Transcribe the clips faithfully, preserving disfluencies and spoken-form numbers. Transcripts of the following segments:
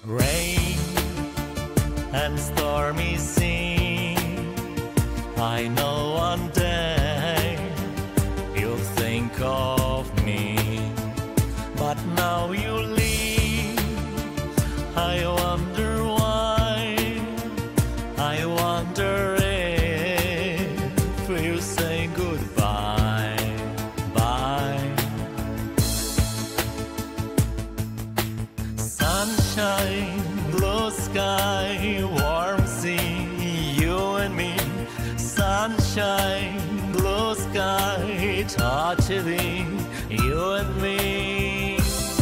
Rain and stormy sea, I know one day you'll think of me, but now you leave. I wonder why, I wonder if you say goodbye, bye. Sunshine, blue sky, warm sea, you and me. Sunshine, blue sky, touching you and me.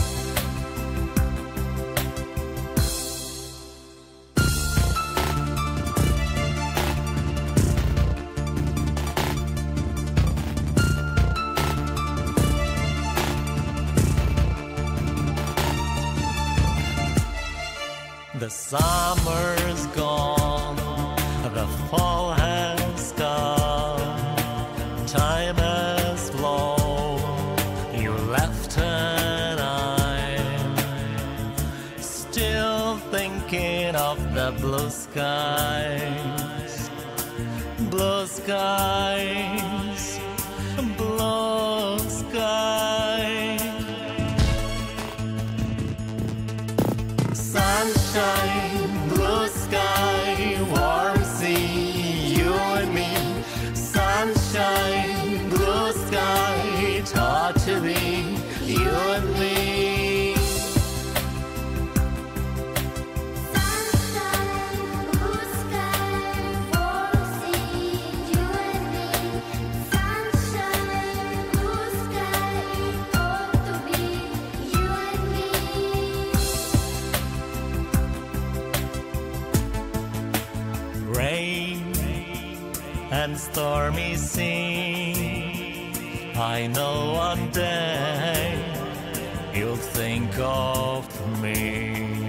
The summer's gone, the fall has come, time has flown, you left and I'm still thinking of the blue skies, blue skies, blue skies. Sunshine, blue sky, warm sea, you and me. Sunshine, blue sky, touching you and me. Sunshine, blue sky, warm sea, you and me. Sunshine, blue sky, ought to be you and me. Rain and stormy sea, I know one day you'll think of me.